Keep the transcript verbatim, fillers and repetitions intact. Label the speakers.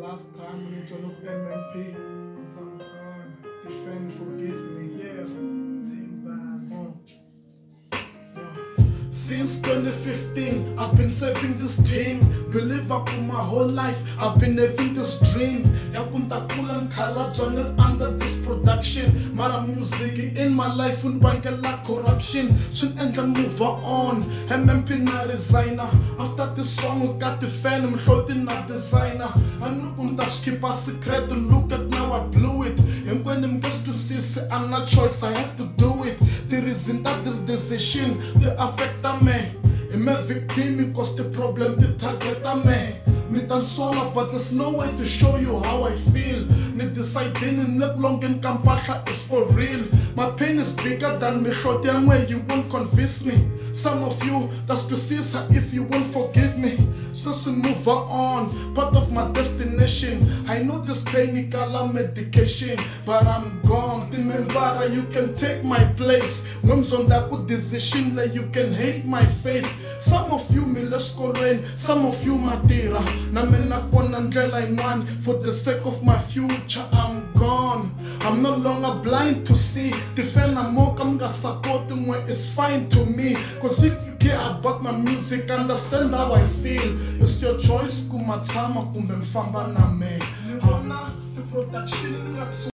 Speaker 1: last time when you look M M P, cause I'm gone. Defend, forgive me, yeah. Mthimbani. Oh. Since twenty fifteen, I've been serving this team. Believe I put my whole life, I've been living this dream. Yakunta kulan kala genre under this production. Mara music in my life and la corruption. Soon end and move on. M M P na resigner. After this song, I got the fan, I'm holding a designer. I know kunta keep a secret, look at now I blew it. And when I'm just to see, say I'm not choice, I have to do it. The reason that this decision, the affect me. I'm a victim because the problem the target me. Me done song but there's no way to show you how I feel. Me deciding in not long in Kampala is for real. My pain is bigger than me short damn way you won't convince me. Some of you that's to see if you won't forgive me. So soon move on, part of my destination. I know this pain is a medication, but I'm gone. Remember you can take my place. Women's on that good decision like you can hate my face. Some of you me let's go rain, some of you matira. Na me na konandlela in one for the sake of my future. I'm gone. I'm no longer blind to see. Defend a more come supporting when it's fine to me. Cause if you care about my music, understand how I feel. It's your choice, kumatama kumbe mfamba na me. The production